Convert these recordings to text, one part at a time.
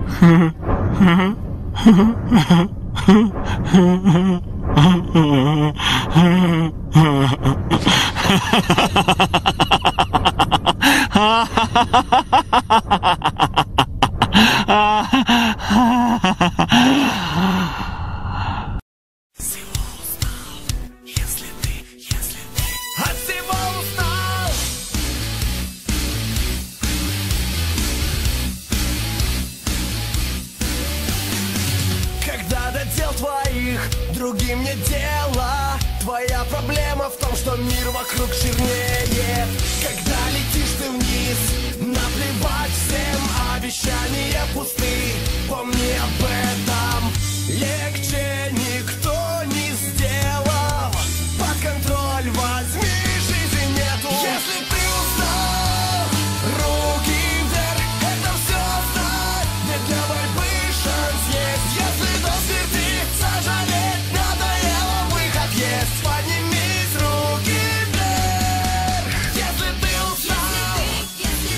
Дел твоих другим не дело. Твоя проблема в том, что мир вокруг жирнее. Когда летишь ты вниз, наплевать всем, обещания пусты. Помни об этом. Легче никто не сделал. Под контроль возьми, жизни нету. Если ты устал, руки вверх, это все знай. Ведь для борьбы шанс есть. Если до смерти сожалеть надоело, выход есть. Поднимись, руки вверх. Если ты устал, если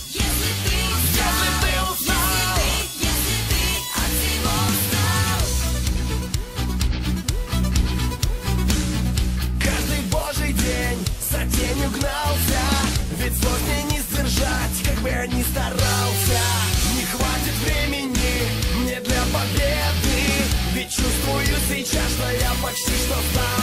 ты устал, если ты от всего устал. Каждый божий день за тенью гнался, ведь злость мне не сдержать, как бы я ни старался. Не хватит времени мне для победы, ведь чувствую сейчас, что я почти что знаю.